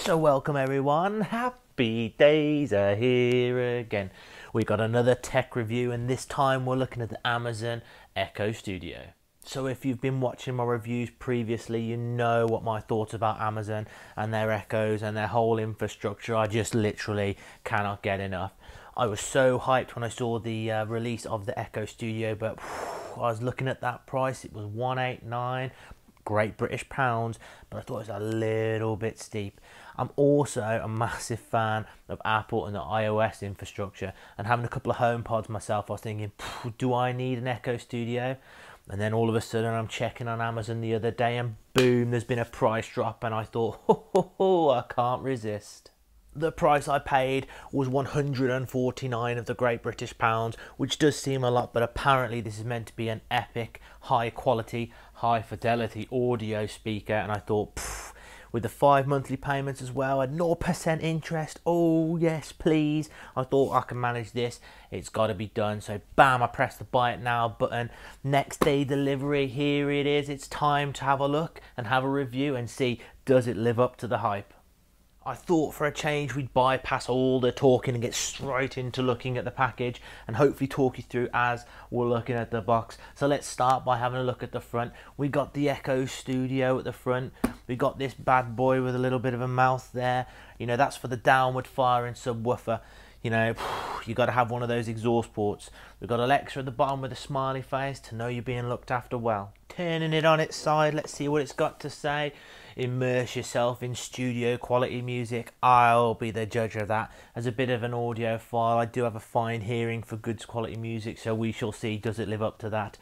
So welcome everyone, happy days are here again. We got another tech review and this time we're looking at the Amazon Echo Studio. So if you've been watching my reviews previously, you know what my thoughts about Amazon and their Echoes and their whole infrastructure. I just literally cannot get enough. I was so hyped when I saw the release of the Echo Studio, but I was looking at that price, it was 189 Great British pounds, but I thought it was a little bit steep. I'm also a massive fan of Apple and the iOS infrastructure, and having a couple of HomePods myself, I was thinking, do I need an Echo Studio? And then all of a sudden I'm checking on Amazon the other day and boom, there's been a price drop, and I thought, I can't resist. The price I paid was 149 of the Great British pounds, which does seem a lot, but apparently this is meant to be an epic, high quality, high fidelity audio speaker, and I thought, with the 5 monthly payments as well at 0% interest, oh yes please, I thought I can manage this, it's got to be done. So bam, I pressed the buy it now button, next day delivery, here it is. It's time to have a look and have a review and see, does it live up to the hype? I thought for a change we'd bypass all the talking and get straight into looking at the package and hopefully talk you through as we're looking at the box. So let's start by having a look at the front. We got the Echo Studio at the front. We got this bad boy with a little bit of a mouth there. You know, that's for the downward firing subwoofer. You know, you got to have one of those exhaust ports. We've got Alexa at the bottom with a smiley face to know you're being looked after well. Turning it on its side, let's see what it's got to say. Immerse yourself in studio quality music. I'll be the judge of that. As a bit of an audiophile, I do have a fine hearing for good quality music, so we shall see, does it live up to that?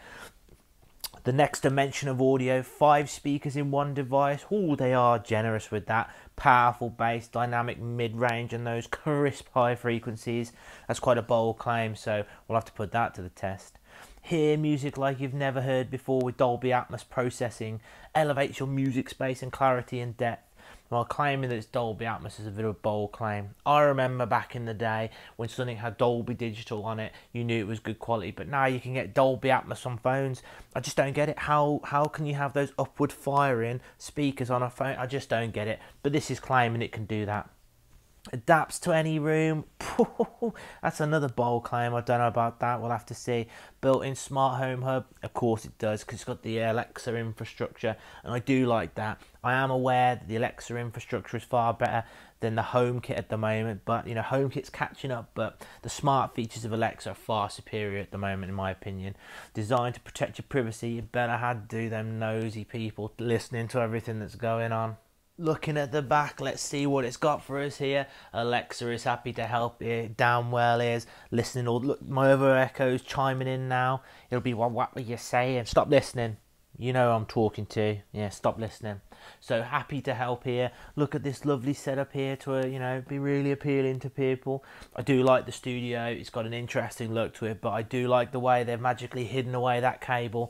The next dimension of audio, 5 speakers in one device. Oh, they are generous with that. Powerful bass, dynamic mid-range, and those crisp high frequencies. That's quite a bold claim, so we'll have to put that to the test. Hear music like you've never heard before with Dolby Atmos processing. Elevates your music space and clarity and depth. While claiming that it's Dolby Atmos is a bit of a bold claim. I remember back in the day when something had Dolby Digital on it, you knew it was good quality, but now you can get Dolby Atmos on phones. I just don't get it. How can you have those upward firing speakers on a phone? I just don't get it, but this is claiming it can do that. Adapts to any room. That's another bold claim. I don't know about that. We'll have to see. Built-in smart home hub. Of course it does, because it's got the Alexa infrastructure, and I do like that. I am aware that the Alexa infrastructure is far better than the HomeKit at the moment, but you know, HomeKit's catching up, but the smart features of Alexa are far superior at the moment, in my opinion. Designed to protect your privacy. You better had to do them nosy people listening to everything that's going on. Looking at the back, let's see what it's got for us here. Alexa is happy to help here. Damwell is listening. All look, my other Echoes chiming in now. It'll be, well, what were you saying? Stop listening. You know who I'm talking to. Yeah, stop listening. So happy to help here. Look at this lovely setup here to, you know, be really appealing to people. I do like the studio. It's got an interesting look to it, but I do like the way they've magically hidden away that cable.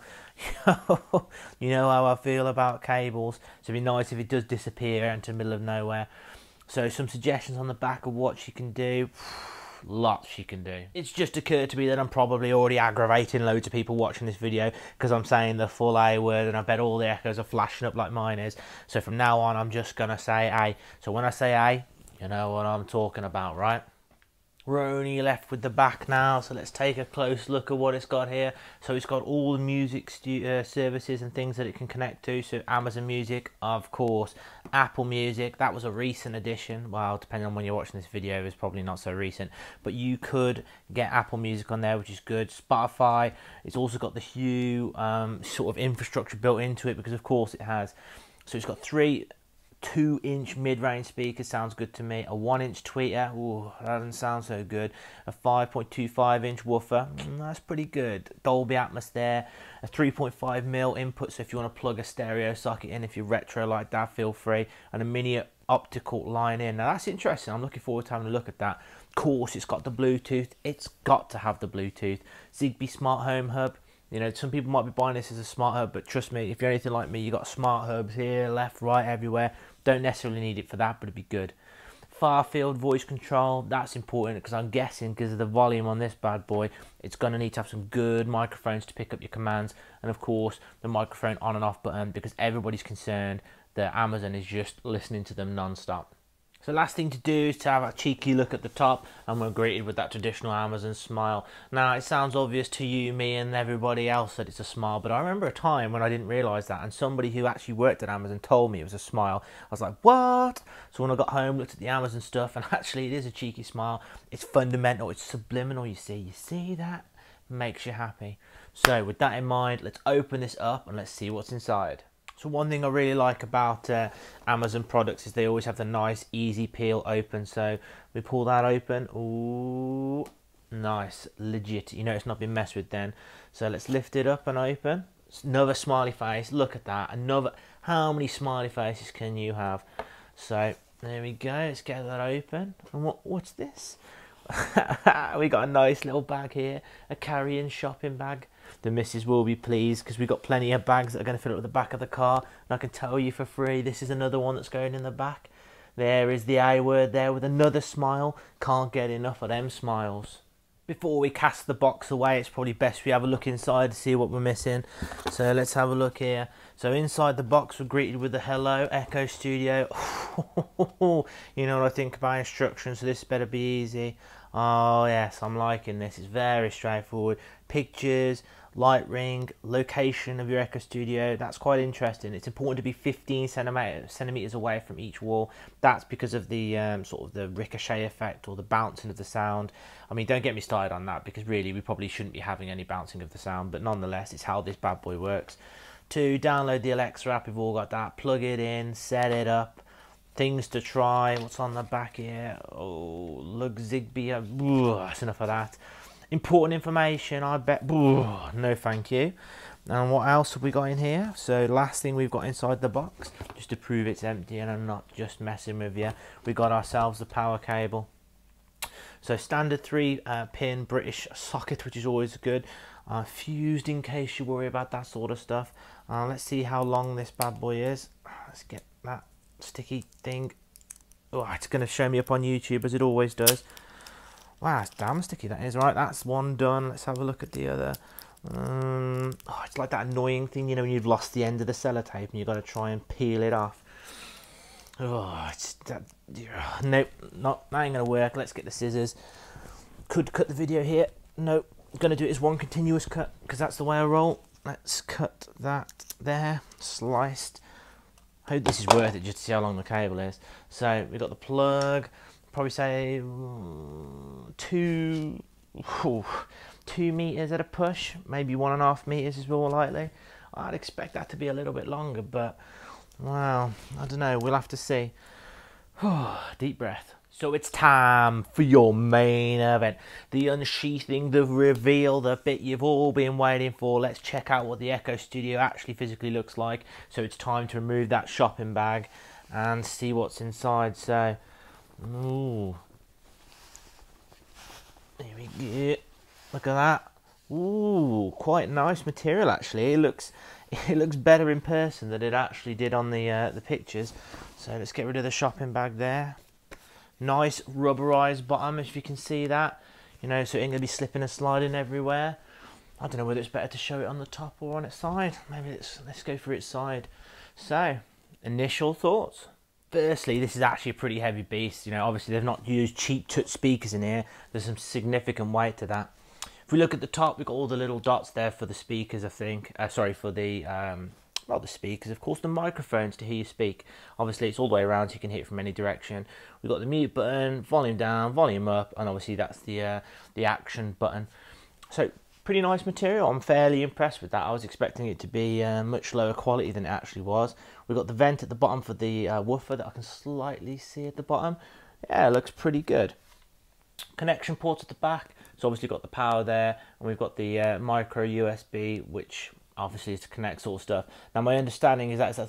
You know how I feel about cables. So it'd be nice if it does disappear into the middle of nowhere. So some suggestions on the back of what she can do. Lots she can do. It's just occurred to me that I'm probably already aggravating loads of people watching this video because I'm saying the full A word, and I bet all the Echoes are flashing up like mine is. So from now on, I'm just going to say A. So when I say A, you know what I'm talking about, right? We're only left with the back now, so let's take a close look at what it's got here. So it's got all the music services and things that it can connect to. So Amazon Music, of course, Apple Music, that was a recent addition. Well, depending on when you're watching this video, it's probably not so recent, but you could get Apple Music on there, which is good. Spotify, it's also got the Hue sort of infrastructure built into it, because of course it has. So it's got 3 2-inch mid-range speaker, sounds good to me. A 1-inch tweeter, ooh, that doesn't sound so good. A 5.25-inch woofer, that's pretty good. Dolby Atmos there. A 3.5mm input, so if you want to plug a stereo socket in, if you're retro like that, feel free. And a mini optical line in. Now that's interesting. I'm looking forward to having a look at that. Of course, it's got the Bluetooth. It's got to have the Bluetooth. Zigbee smart home hub. You know, some people might be buying this as a smart hub, but trust me, if you're anything like me, you've got smart hubs here, left, right, everywhere. Don't necessarily need it for that, but it'd be good. Far field voice control, that's important, because I'm guessing because of the volume on this bad boy, it's going to need to have some good microphones to pick up your commands. And of course, the microphone on and off button, because everybody's concerned that Amazon is just listening to them non-stop. So last thing to do is to have a cheeky look at the top, and we're greeted with that traditional Amazon smile. Now it sounds obvious to you, me and everybody else that it's a smile, but I remember a time when I didn't realise that, and somebody who actually worked at Amazon told me it was a smile. I was like, what? So when I got home, looked at the Amazon stuff, and actually it is a cheeky smile. It's fundamental, it's subliminal, you see that? Makes you happy. So with that in mind, let's open this up and let's see what's inside. So one thing I really like about Amazon products is they always have the nice easy peel open. So we pull that open. Ooh, nice, legit. You know it's not been messed with then. So let's lift it up and open. It's another smiley face. Look at that. Another. How many smiley faces can you have? So there we go. Let's get that open. And what's this? We got a nice little bag here, a carrying shopping bag. The missus will be pleased because we've got plenty of bags that are going to fill up the back of the car, and I can tell you for free this is another one that's going in the back. There is the A word there with another smile. Can't get enough of them smiles. Before we cast the box away, it's probably best we have a look inside to see what we're missing. So let's have a look here. So inside the box we're greeted with the hello Echo Studio. You know what I think about instructions, so this better be easy. Oh yes, I'm liking this. It's very straightforward. Pictures, light ring, location of your Echo Studio. That's quite interesting. It's important to be 15 centimeters away from each wall. That's because of the sort of the ricochet effect or the bouncing of the sound. I mean, don't get me started on that because really we probably shouldn't be having any bouncing of the sound, but nonetheless, it's how this bad boy works. To download the Alexa app, we've all got that. Plug it in, set it up. Things to try. What's on the back here? Oh, look, Zigbee. That's enough of that. Important information, I bet. No, thank you. And what else have we got in here? So last thing we've got inside the box, just to prove it's empty and I'm not just messing with you, we got ourselves the power cable. So standard 3-pin British socket, which is always good. Fused in case you worry about that sort of stuff. Let's see how long this bad boy is. Let's get that sticky thing. Oh, it's going to show me up on YouTube as it always does. Wow, it's damn sticky that is. Right, that's one done. Let's have a look at the other. Oh, it's like that annoying thing, you know, when you've lost the end of the sellotape and you've got to try and peel it off. Oh, it's that. Nope, that ain't gonna work. Let's get the scissors. Could cut the video here. Nope, I'm gonna do it as one continuous cut because that's the way I roll. Let's cut that there, sliced. Hope this is worth it just to see how long the cable is. So we've got the plug. Probably say 2 meters at a push, maybe 1.5 meters is more likely. I'd expect that to be a little bit longer, but wow, I don't know, we'll have to see. Deep breath. So it's time for your main event, the unsheathing, the reveal, the bit you've all been waiting for. Let's check out what the Echo Studio actually physically looks like. So it's time to remove that shopping bag and see what's inside. So ooh, there we go. Look at that. Ooh, quite nice material actually. It looks better in person than it actually did on the pictures. So let's get rid of the shopping bag there. Nice rubberized bottom, if you can see that. You know, so it ain't gonna be slipping and sliding everywhere. I don't know whether it's better to show it on the top or on its side. Maybe let's go for its side. So, initial thoughts. Firstly, this is actually a pretty heavy beast. You know, obviously they've not used cheap touch speakers in here. There's some significant weight to that. If we look at the top, we've got all the little dots there for the speakers, I think. Sorry, for the, not the speakers, of course, the microphones to hear you speak. Obviously, it's all the way around, so you can hit it from any direction. We've got the mute button, volume down, volume up, and obviously that's the action button. So, pretty nice material. I'm fairly impressed with that. I was expecting it to be much lower quality than it actually was. We've got the vent at the bottom for the woofer that I can slightly see at the bottom. Yeah, it looks pretty good. Connection ports at the back. So obviously got the power there, and we've got the micro USB, which obviously is to connect sort of stuff. Now my understanding is that's a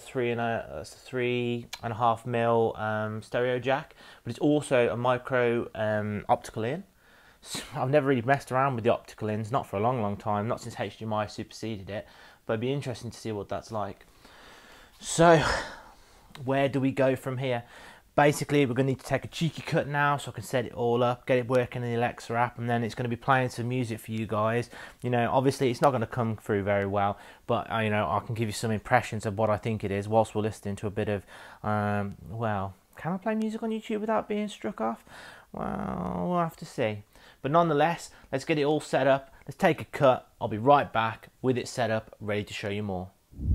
3.5 mil stereo jack, but it's also a micro optical in. I've never really messed around with the optical ins, not for a long time, not since HDMI superseded it, but it'd be interesting to see what that's like. So, where do we go from here? Basically, we're going to need to take a cheeky cut now so I can set it all up, get it working in the Alexa app, and then it's going to be playing some music for you guys. You know, obviously it's not going to come through very well, but you know, I can give you some impressions of what I think it is whilst we're listening to a bit of, well, Can I play music on YouTube without being struck off? Well, we'll have to see. But nonetheless, let's get it all set up. Let's take a cut. I'll be right back with it set up, ready to show you more.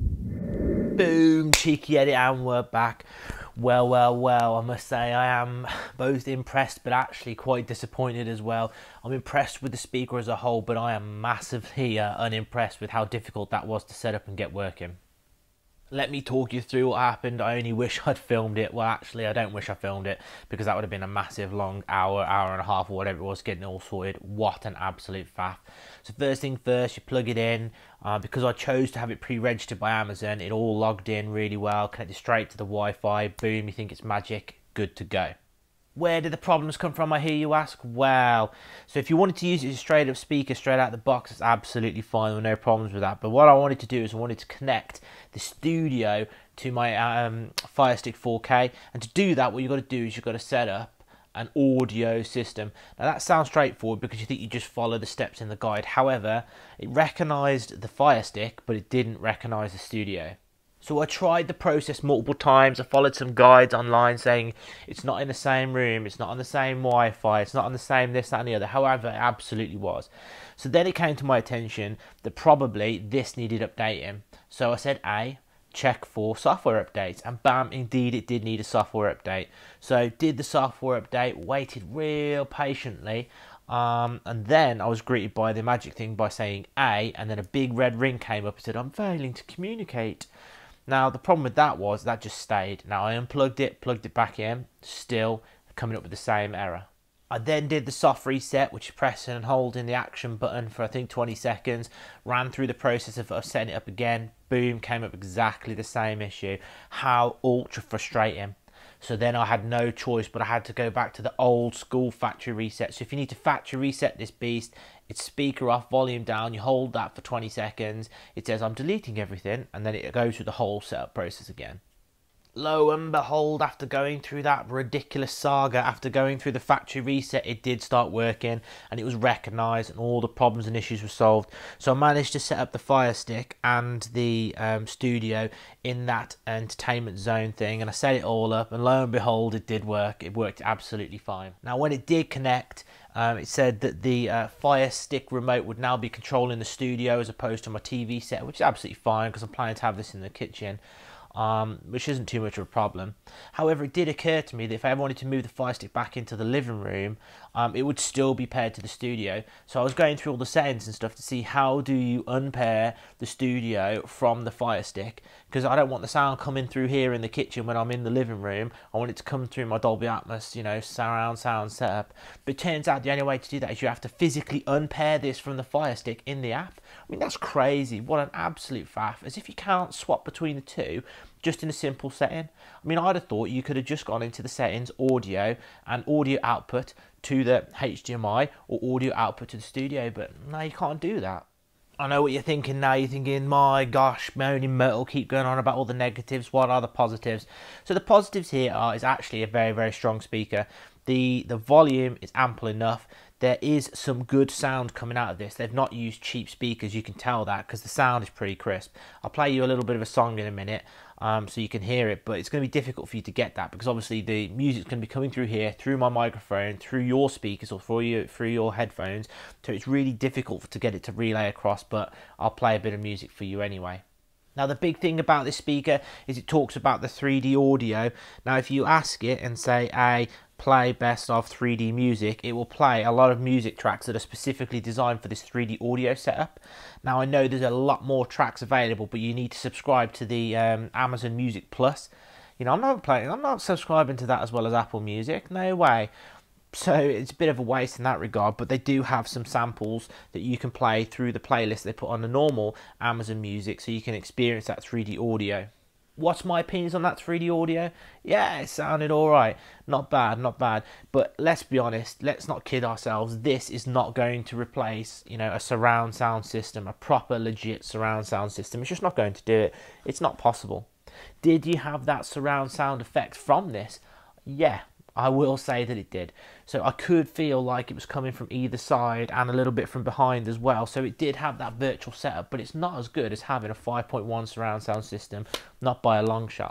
Boom, cheeky edit, and we're back. Well, I must say I am both impressed but actually quite disappointed as well. I'm impressed with the speaker as a whole, but I am massively unimpressed with how difficult that was to set up and get working. Let me talk you through what happened. I only wish I'd filmed it. Well, actually, I don't wish I filmed it, because that would have been a massive long hour and a half or whatever it was getting it all sorted. What an absolute faff. So first thing first, you plug it in. Because I chose to have it pre-registered by Amazon, it all logged in really well, connected straight to the Wi-Fi. Boom, you think it's magic, good to go. Where did the problems come from, I hear you ask? Well, so if you wanted to use it as a straight up speaker straight out of the box, it's absolutely fine. There were no problems with that. But what I wanted to do is I wanted to connect the studio to my Fire Stick 4K. And to do that, what you've got to do is you've got to set up an audio system. Now that sounds straightforward because you think you just follow the steps in the guide. However, it recognised the Fire Stick, but it didn't recognise the studio. So I tried the process multiple times. I followed some guides online saying it's not in the same room, it's not on the same Wi-Fi, it's not on the same this, that and the other. However, it absolutely was. So then it came to my attention that probably this needed updating. So I said, check for software updates, and bam, indeed it did need a software update. So did the software update, waited real patiently, and then I was greeted by the magic thing by saying and then a big red ring came up and said, I'm failing to communicate. Now, the problem with that was that just stayed. Now, I unplugged it, plugged it back in, still coming up with the same error. I then did the soft reset, which is pressing and holding the action button for I think 20 seconds, ran through the process of setting it up again, boom, came up exactly the same issue. How ultra frustrating. So then I had no choice, but I had to go back to the old school factory reset. So if you need to factory reset this beast, it's speaker off, volume down, you hold that for 20 seconds, it says I'm deleting everything, and then it goes through the whole setup process again. Lo and behold, after going through that ridiculous saga, after going through the factory reset, it did start working and it was recognised and all the problems and issues were solved. So I managed to set up the Fire Stick and the studio in that entertainment zone thing, and I set it all up, and lo and behold, it did work. It worked absolutely fine. Now when it did connect, it said that the Fire Stick remote would now be controlling the studio as opposed to my TV set, which is absolutely fine because I'm planning to have this in the kitchen. Which isn't too much of a problem. However, it did occur to me that if I ever wanted to move the Fire Stick back into the living room, it would still be paired to the studio. So I was going through all the settings and stuff to see how do you unpair the studio from the Fire Stick, because I don't want the sound coming through here in the kitchen when I'm in the living room. I want it to come through my Dolby Atmos, you know, surround sound setup. But it turns out the only way to do that is you have to physically unpair this from the Fire Stick in the app. I mean, that's crazy. What an absolute faff. As if you can't swap between the two just in a simple setting. I mean, I'd have thought you could have just gone into the settings, audio, and audio output to the HDMI or audio output to the studio, but no, you can't do that. I know what you're thinking now. You're thinking, my gosh, moaning metal, keep going on about all the negatives. What are the positives? So the positives here are, it's actually a very, very strong speaker. The volume is ample enough. There is some good sound coming out of this. They've not used cheap speakers, you can tell that, because the sound is pretty crisp. I'll play you a little bit of a song in a minute so you can hear it, but it's going to be difficult for you to get that because obviously the music's going to be coming through here, through my microphone, through your speakers or through your headphones, so it's really difficult to get it to relay across, but I'll play a bit of music for you anyway. Now the big thing about this speaker is it talks about the 3D audio. Now if you ask it and say, play best of 3D music, it will play a lot of music tracks that are specifically designed for this 3D audio setup. Now I know there's a lot more tracks available, but you need to subscribe to the Amazon Music Plus. You know, I'm not subscribing to that as well as Apple Music, no way. So it's a bit of a waste in that regard, but they do have some samples that you can play through the playlist they put on the normal Amazon Music, so you can experience that 3D audio. What's my opinions on that 3D audio? Yeah, it sounded alright. Not bad, not bad. But let's be honest, let's not kid ourselves. This is not going to replace, you know, a surround sound system, a proper, legit surround sound system. It's just not going to do it. It's not possible. Did you have that surround sound effect from this? Yeah, I will say that it did. So I could feel like it was coming from either side and a little bit from behind as well. So it did have that virtual setup, but it's not as good as having a 5.1 surround sound system, not by a long shot.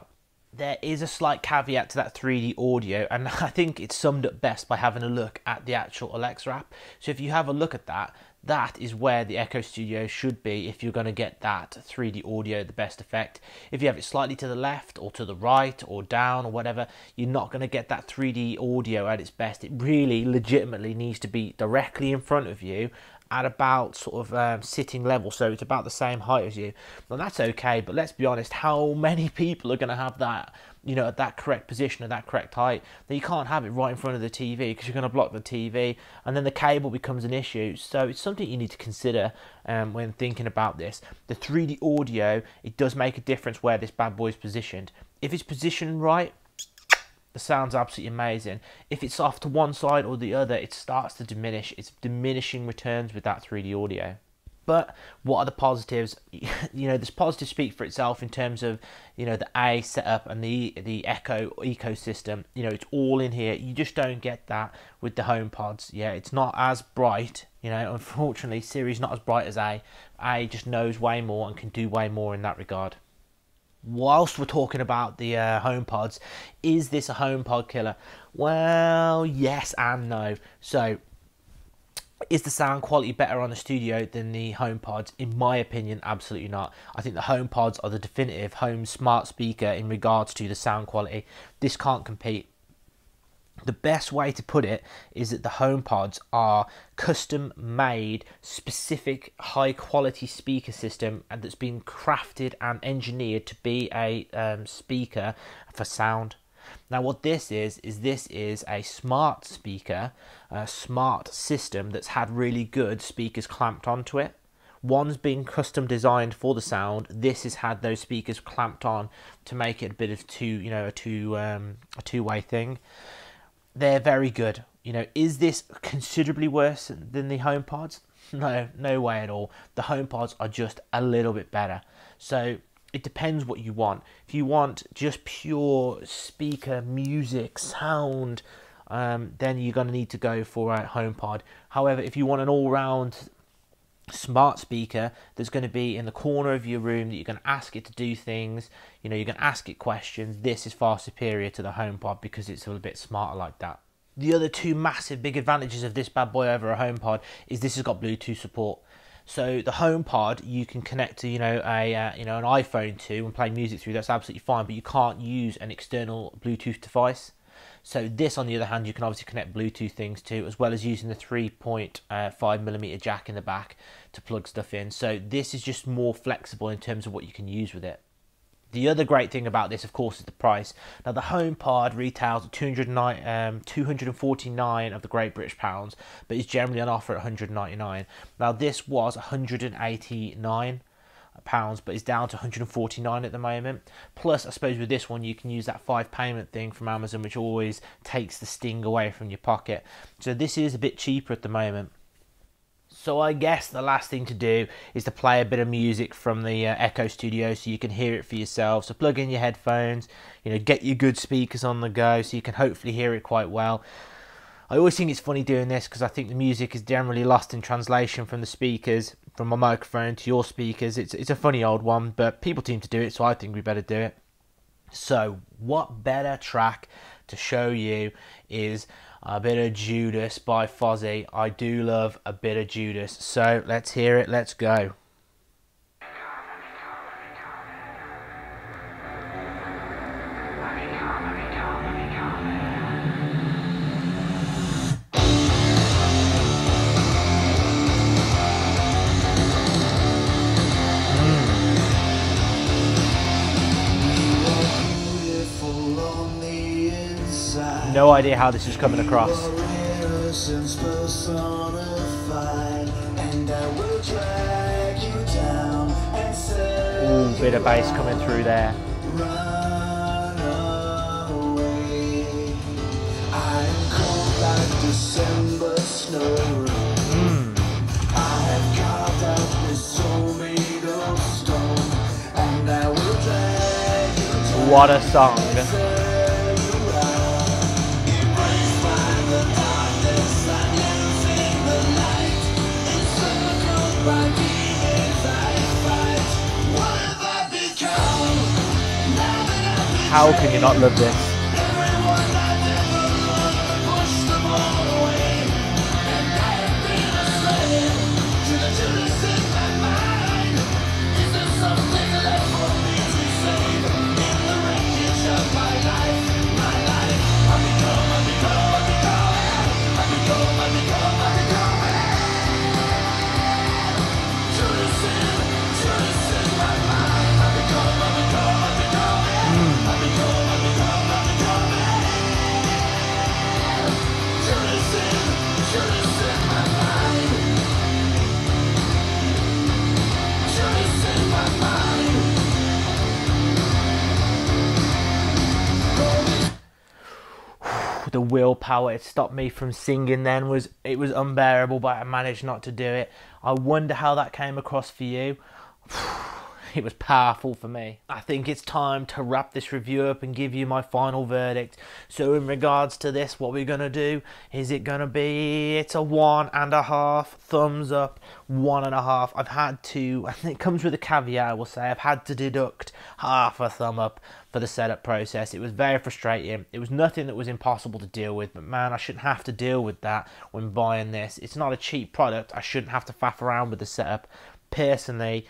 There is a slight caveat to that 3D audio, and I think it's summed up best by having a look at the actual Alexa app. So if you have a look at that, that is where the Echo Studio should be if you're going to get that 3D audio the best effect. If you have it slightly to the left or to the right or down or whatever, you're not going to get that 3D audio at its best. It really legitimately needs to be directly in front of you at about sort of sitting level, so it's about the same height as you. Well, that's okay, but let's be honest, how many people are going to have that, you know, at that correct position, at that correct height? That you can't have it right in front of the TV because you're going to block the TV, and then the cable becomes an issue. So it's something you need to consider when thinking about this. The 3D audio, it does make a difference where this bad boy is positioned. If it's positioned right, the sound's absolutely amazing. If it's off to one side or the other, it starts to diminish. It's diminishing returns with that 3D audio. But what are the positives? You know, this positive speak for itself in terms of, you know, the A setup and the Echo ecosystem. You know, it's all in here. You just don't get that with the HomePods. Yeah, it's not as bright. You know, unfortunately, Siri's not as bright as A. A just knows way more and can do way more in that regard. Whilst we're talking about the HomePods, is this a HomePod killer? Well, yes and no. So, is the sound quality better on the studio than the HomePods? In my opinion, absolutely not. I think the HomePods are the definitive home smart speaker in regards to the sound quality. This can't compete. The best way to put it is that the HomePods are custom made, specific high quality speaker system and that's been crafted and engineered to be a speaker for sound. Now what this is a smart speaker, a smart system that's had really good speakers clamped onto it. One's been custom designed for the sound. This has had those speakers clamped on to make it a bit of a two-way thing. They're very good. You know, is this considerably worse than the HomePods? No, no way at all. The HomePods are just a little bit better. So it depends what you want. If you want just pure speaker, music, sound, then you're going to need to go for a HomePod. However, if you want an all-round smart speaker that's going to be in the corner of your room that you can ask it to do things, you know, you can ask it questions, this is far superior to the HomePod because it's a little bit smarter like that. The other two massive big advantages of this bad boy over a HomePod is this has got Bluetooth support. So the HomePod you can connect to, an iPhone to and play music through. That's absolutely fine, but you can't use an external Bluetooth device. So this, on the other hand, you can obviously connect Bluetooth things to, as well as using the 3.5mm jack in the back to plug stuff in. So this is just more flexible in terms of what you can use with it. The other great thing about this, of course, is the price. Now, the HomePod retails at 249 of the Great British pounds, but is generally on offer at 199. Now, this was 189 pounds, but it's down to 149 at the moment. Plus, I suppose with this one, you can use that 5 payment thing from Amazon, which always takes the sting away from your pocket. So this is a bit cheaper at the moment. So I guess the last thing to do is to play a bit of music from the Echo Studio so you can hear it for yourself. So plug in your headphones, get your good speakers on the go so you can hopefully hear it quite well. I always think it's funny doing this because I think the music is generally lost in translation from the speakers, from my microphone to your speakers. It's a funny old one, but people seem to do it, so I think we better do it. So what better track to show you is a bit of Judas by Fozzy. I do love a bit of Judas, so let's hear it, let's go. No idea how this is coming across. Ooh, bit of bass coming through there. What a song. How can you not love this? The willpower it stopped me from singing then was unbearable, but I managed not to do it. I wonder how that came across for you. It was powerful for me. I think it's time to wrap this review up and give you my final verdict. So in regards to this, what we're going to do, is it going to be, it's a 1.5 thumbs up, 1.5. I've had to, I think it comes with a caveat, I will say, I've had to deduct half a thumb up for the setup process. It was very frustrating. It was nothing that was impossible to deal with, but man, I shouldn't have to deal with that when buying this. It's not a cheap product. I shouldn't have to faff around with the setup. Personally,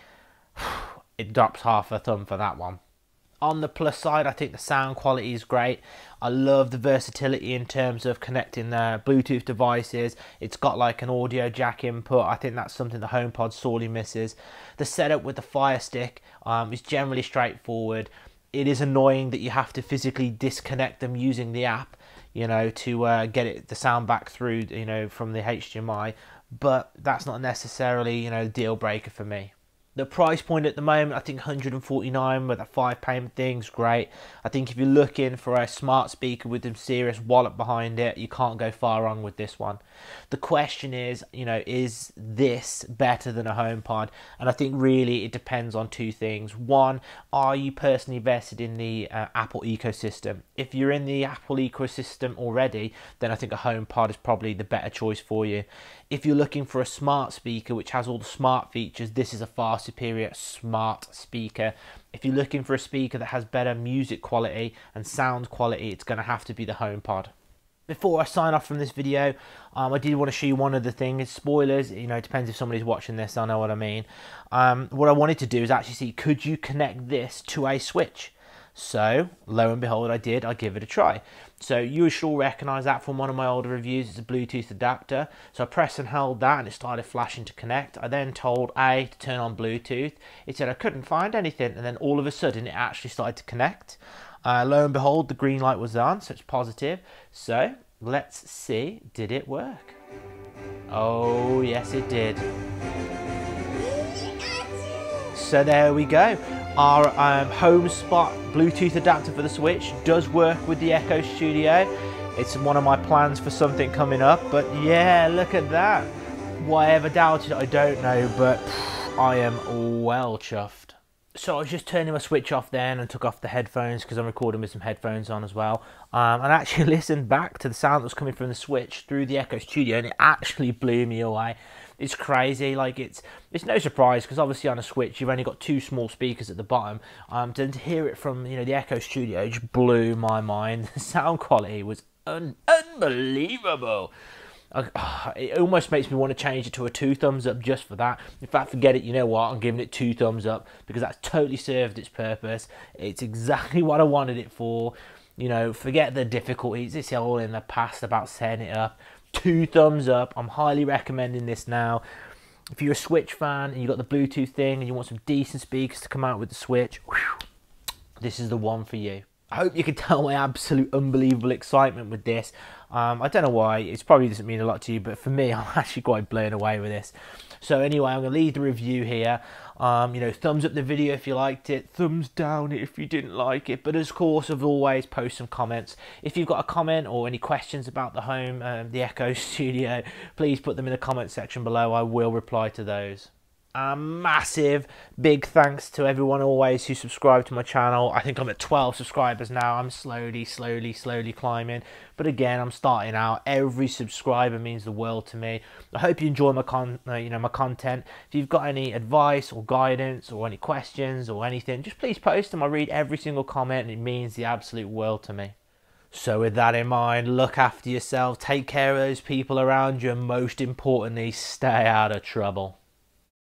it drops half a thumb for that one. On the plus side, I think the sound quality is great. I love the versatility in terms of connecting the Bluetooth devices. It's got like an audio jack input. I think that's something the HomePod sorely misses. The setup with the Fire Stick is generally straightforward. It is annoying that you have to physically disconnect them using the app, you know, to get the sound back through, you know, from the HDMI. But that's not necessarily, you know, a deal breaker for me. The price point at the moment, I think 149 with a 5 payment thing's great. I think if you're looking for a smart speaker with some serious wallet behind it, you can't go far wrong with this one. The question is, you know, is this better than a HomePod? And I think really it depends on two things. One, are you personally vested in the Apple ecosystem? If you're in the Apple ecosystem already, then I think a HomePod is probably the better choice for you. If you're looking for a smart speaker which has all the smart features, this is a far superior smart speaker. If you're looking for a speaker that has better music quality and sound quality, it's going to have to be the HomePod. Before I sign off from this video, I did want to show you one other thing. It's spoilers, you know, it depends if somebody's watching this, I know what I mean. What I wanted to do is actually see, could you connect this to a Switch? So, lo and behold, I did. I'll give it a try. So, you should all recognise that from one of my older reviews. It's a Bluetooth adapter. So, I pressed and held that and it started flashing to connect. I then told A to turn on Bluetooth. It said I couldn't find anything. And then all of a sudden, it actually started to connect. Lo and behold, the green light was on, so it's positive. So, let's see, did it work? Oh, yes, it did. So, there we go. Our Homespot Bluetooth adapter for the Switch does work with the Echo Studio. It's one of my plans for something coming up, but yeah, look at that. Why I ever doubted it, I don't know, but I am well chuffed. So I was just turning my Switch off then and took off the headphones because I'm recording with some headphones on as well. And actually listened back to the sound that was coming from the Switch through the Echo Studio, and it actually blew me away. It's crazy. Like it's no surprise because obviously on a Switch you've only got two small speakers at the bottom. To hear it from, you know, the Echo Studio just blew my mind. The sound quality was unbelievable. It almost makes me want to change it to a 2 thumbs up just for that. In fact, forget it, you know what, I'm giving it 2 thumbs up because that's totally served its purpose. It's exactly what I wanted it for. You know, forget the difficulties. It's all in the past about setting it up. 2 thumbs up. I'm highly recommending this now. If you're a Switch fan and you've got the Bluetooth thing and you want some decent speakers to come out with the Switch, whew, this is the one for you. I hope you can tell my absolute unbelievable excitement with this. I don't know why, it probably doesn't mean a lot to you, but for me, I'm actually quite blown away with this. So anyway, I'm going to leave the review here. You know, thumbs up the video if you liked it, thumbs down if you didn't like it. But of course, as always, post some comments. If you've got a comment or any questions about the the Echo Studio, please put them in the comment section below. I will reply to those. A massive big thanks to everyone always who subscribed to my channel. I think I'm at 12 subscribers now. I'm slowly climbing, but again, I'm starting out. Every subscriber means the world to me. I hope you enjoy my my content. If you've got any advice or guidance or any questions or anything, just please post them. I read every single comment and it means the absolute world to me. So with that in mind, look after yourself, take care of those people around you, and most importantly, stay out of trouble.